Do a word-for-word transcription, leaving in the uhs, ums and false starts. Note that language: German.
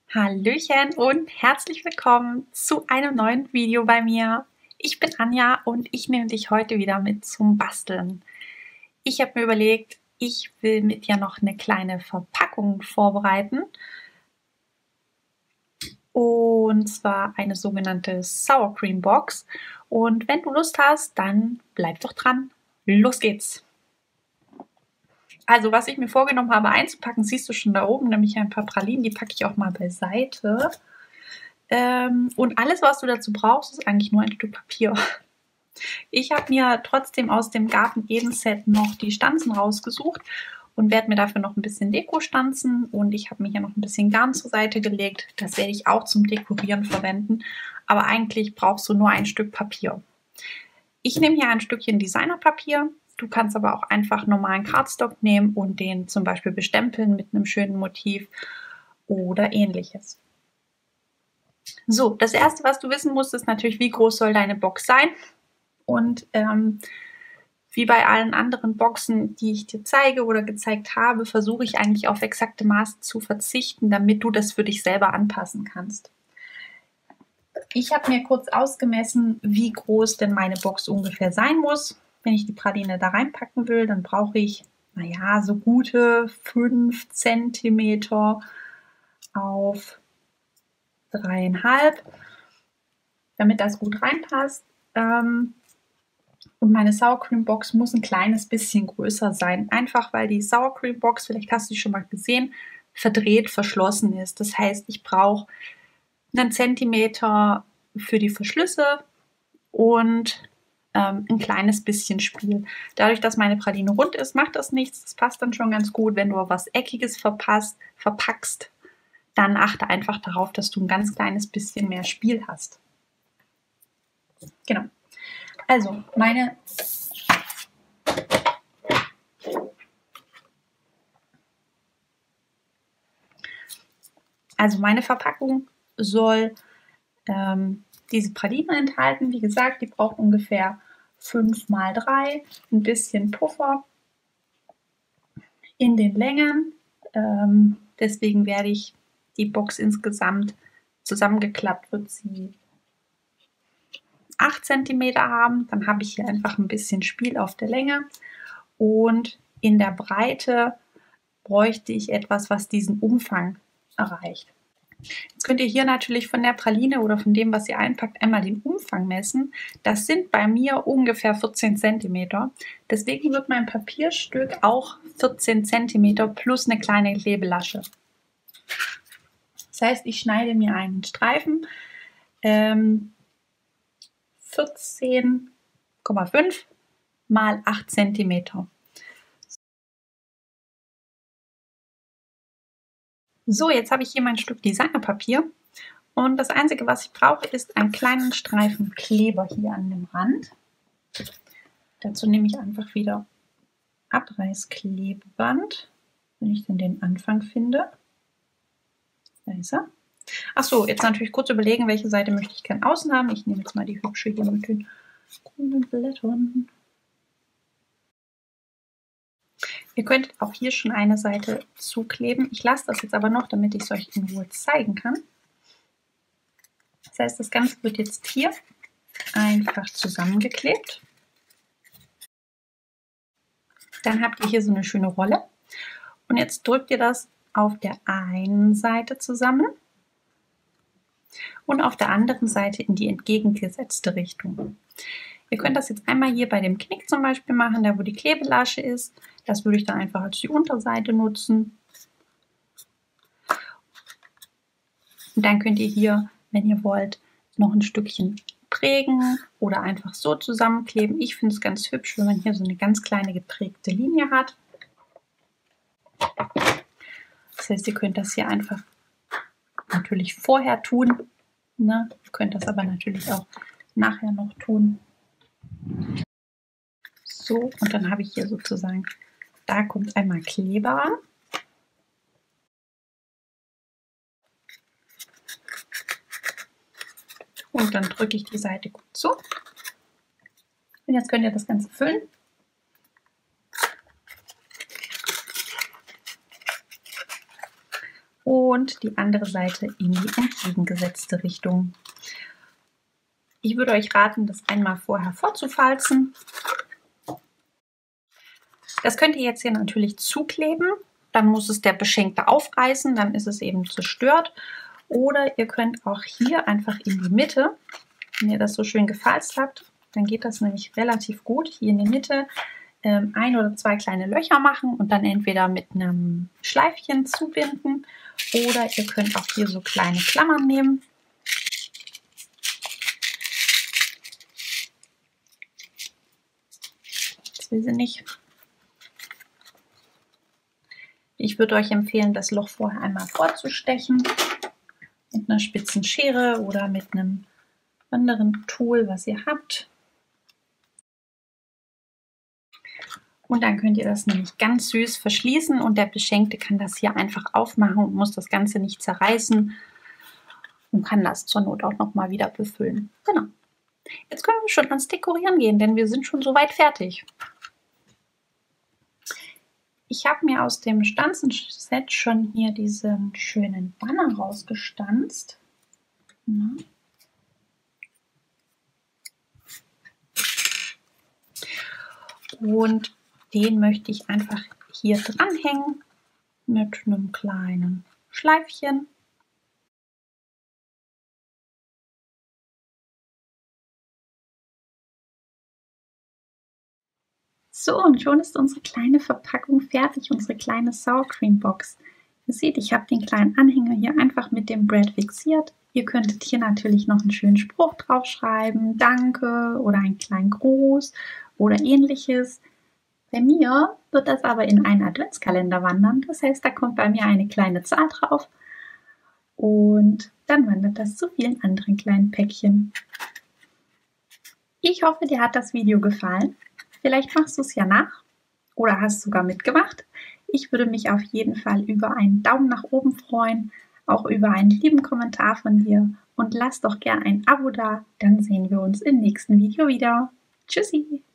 Hallöchen und herzlich willkommen zu einem neuen Video bei mir. Ich bin Anja und ich nehme dich heute wieder mit zum Basteln. Ich habe mir überlegt, ich will mit dir noch eine kleine Verpackung vorbereiten. Und zwar eine sogenannte Sour Cream Box. Und wenn du Lust hast, dann bleib doch dran. Los geht's! Also was ich mir vorgenommen habe einzupacken, siehst du schon da oben, nämlich ein paar Pralinen, die packe ich auch mal beiseite. Ähm, und alles, was du dazu brauchst, ist eigentlich nur ein Stück Papier. Ich habe mir trotzdem aus dem Garten Eden Set noch die Stanzen rausgesucht und werde mir dafür noch ein bisschen Deko stanzen. Und ich habe mir hier noch ein bisschen Garn zur Seite gelegt. Das werde ich auch zum Dekorieren verwenden. Aber eigentlich brauchst du nur ein Stück Papier. Ich nehme hier ein Stückchen Designerpapier. Du kannst aber auch einfach normalen Cardstock nehmen und den zum Beispiel bestempeln mit einem schönen Motiv oder ähnliches. So, das erste, was du wissen musst, ist natürlich, wie groß soll deine Box sein? Und ähm, wie bei allen anderen Boxen, die ich dir zeige oder gezeigt habe, versuche ich eigentlich auf exakte Maße zu verzichten, damit du das für dich selber anpassen kannst. Ich habe mir kurz ausgemessen, wie groß denn meine Box ungefähr sein muss. Wenn ich die Praline da reinpacken will, dann brauche ich, naja, so gute fünf Zentimeter auf dreieinhalb, damit das gut reinpasst. Und meine Sour Cream Box muss ein kleines bisschen größer sein. Einfach weil die Sour Cream Box, vielleicht hast du die schon mal gesehen, verdreht verschlossen ist. Das heißt, ich brauche einen Zentimeter für die Verschlüsse und ähm, ein kleines bisschen Spiel. Dadurch, dass meine Praline rund ist, macht das nichts. Das passt dann schon ganz gut. Wenn du was Eckiges verpasst, verpackst, dann achte einfach darauf, dass du ein ganz kleines bisschen mehr Spiel hast. Genau. Also, meine Also meine Verpackung soll ähm, diese Praline enthalten. Wie gesagt, die braucht ungefähr fünf mal drei, ein bisschen Puffer in den Längen. Ähm, deswegen werde ich die Box insgesamt zusammengeklappt, wird sie acht Zentimeter haben. Dann habe ich hier einfach ein bisschen Spiel auf der Länge. Und in der Breite bräuchte ich etwas, was diesen Umfang erreicht. Jetzt könnt ihr hier natürlich von der Praline oder von dem, was ihr einpackt, einmal den Umfang messen. Das sind bei mir ungefähr vierzehn Zentimeter. Deswegen wird mein Papierstück auch vierzehn Zentimeter plus eine kleine Klebelasche. Das heißt, ich schneide mir einen Streifen ähm, vierzehn Komma fünf mal acht Zentimeter. So, jetzt habe ich hier mein Stück Designerpapier und das Einzige, was ich brauche, ist einen kleinen Streifen Kleber hier an dem Rand. Dazu nehme ich einfach wieder Abreißklebeband, wenn ich denn den Anfang finde. Da ist er. Achso, jetzt natürlich kurz überlegen, welche Seite möchte ich gerne außen haben. Ich nehme jetzt mal die hübsche hier mit den grünen Blättern. Ihr könnt auch hier schon eine Seite zukleben. Ich lasse das jetzt aber noch, damit ich es euch in Ruhe zeigen kann. Das heißt, das Ganze wird jetzt hier einfach zusammengeklebt. Dann habt ihr hier so eine schöne Rolle. Und jetzt drückt ihr das auf der einen Seite zusammen und auf der anderen Seite in die entgegengesetzte Richtung. Ihr könnt das jetzt einmal hier bei dem Knick zum Beispiel machen, da wo die Klebelasche ist. Das würde ich dann einfach als die Unterseite nutzen. Und dann könnt ihr hier, wenn ihr wollt, noch ein Stückchen prägen oder einfach so zusammenkleben. Ich finde es ganz hübsch, wenn man hier so eine ganz kleine geprägte Linie hat. Das heißt, ihr könnt das hier einfach natürlich vorher tun. Ne? Ihr könnt das aber natürlich auch nachher noch tun. So, und dann habe ich hier sozusagen, da kommt einmal Kleber an. Und dann drücke ich die Seite gut zu. Und jetzt könnt ihr das Ganze füllen. und die andere Seite in die entgegengesetzte Richtung. Ich würde euch raten, das einmal vorher vorzufalzen. Das könnt ihr jetzt hier natürlich zukleben. Dann muss es der Beschenkte aufreißen, dann ist es eben zerstört. Oder ihr könnt auch hier einfach in die Mitte, wenn ihr das so schön gefalzt habt, dann geht das nämlich relativ gut, hier in die Mitte ähm, ein oder zwei kleine Löcher machen und dann entweder mit einem Schleifchen zubinden oder ihr könnt auch hier so kleine Klammern nehmen. Jetzt will sie nicht. Ich würde euch empfehlen, das Loch vorher einmal vorzustechen mit einer spitzen Schere oder mit einem anderen Tool, was ihr habt. Und dann könnt ihr das nämlich ganz süß verschließen und der Beschenkte kann das hier einfach aufmachen und muss das Ganze nicht zerreißen und kann das zur Not auch nochmal wieder befüllen. Genau. Jetzt können wir schon ans Dekorieren gehen, denn wir sind schon soweit fertig. Ich habe mir aus dem Stanzenset schon hier diesen schönen Banner rausgestanzt. Ja. Und den möchte ich einfach hier dranhängen mit einem kleinen Schleifchen. So, und schon ist unsere kleine Verpackung fertig, unsere kleine Sour Cream Box. Ihr seht, ich habe den kleinen Anhänger hier einfach mit dem Brad fixiert. Ihr könntet hier natürlich noch einen schönen Spruch draufschreiben, Danke oder einen kleinen Gruß oder ähnliches. Bei mir wird das aber in einen Adventskalender wandern. Das heißt, da kommt bei mir eine kleine Zahl drauf und dann wandert das zu vielen anderen kleinen Päckchen. Ich hoffe, dir hat das Video gefallen. Vielleicht machst du es ja nach oder hast sogar mitgemacht. Ich würde mich auf jeden Fall über einen Daumen nach oben freuen, auch über einen lieben Kommentar von dir und lass doch gern ein Abo da, dann sehen wir uns im nächsten Video wieder. Tschüssi!